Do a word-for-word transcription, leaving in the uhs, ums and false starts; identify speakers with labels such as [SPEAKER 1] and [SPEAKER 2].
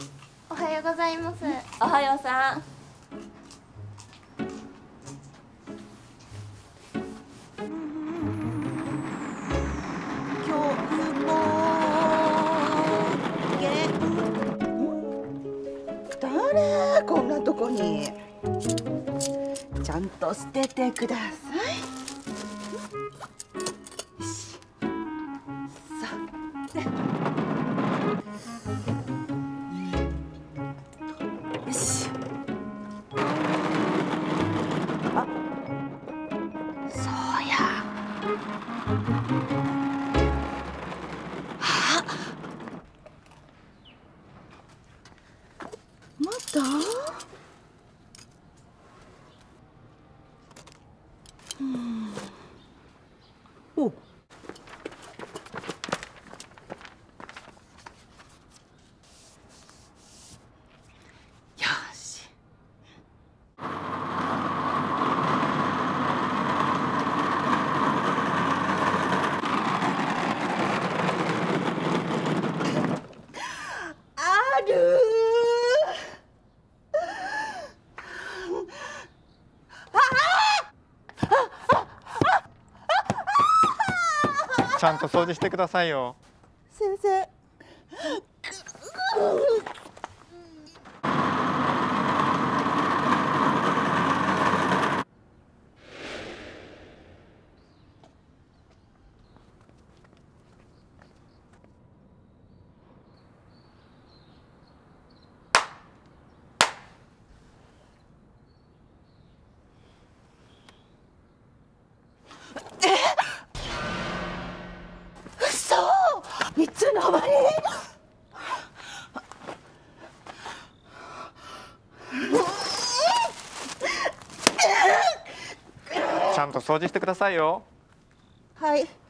[SPEAKER 1] おはようございます。
[SPEAKER 2] おはようさん。
[SPEAKER 3] 今日も誰こんなとこに。ちゃんと捨ててください。よし。さあ、ね。よし。あ、そうや。あ、まだ？うん。お。よし。ある。
[SPEAKER 4] ちゃんと掃除してくださいよ。
[SPEAKER 3] 先生。嘘！いつの間に？
[SPEAKER 4] ちゃんと掃除してくださいよ。
[SPEAKER 3] はい。